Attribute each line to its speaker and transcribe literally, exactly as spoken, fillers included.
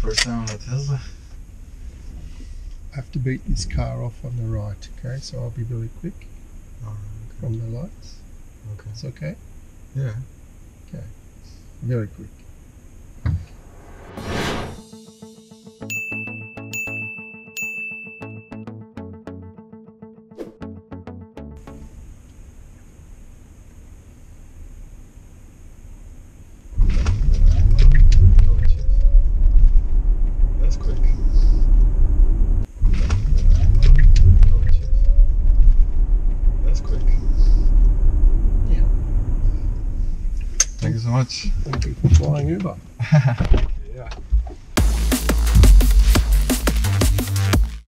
Speaker 1: First time on a Tesla.
Speaker 2: I have to beat this car off on the right, okay? So I'll be really quick
Speaker 1: Oh, okay.
Speaker 2: from the lights.
Speaker 1: Okay.
Speaker 2: It's okay?
Speaker 1: Yeah.
Speaker 2: Okay. Very quick.
Speaker 1: Oh, jeez. That's quick. Oh, jeez. That's quick.
Speaker 2: Yeah.
Speaker 1: Thank you so much.
Speaker 2: Thank you for flying Uber.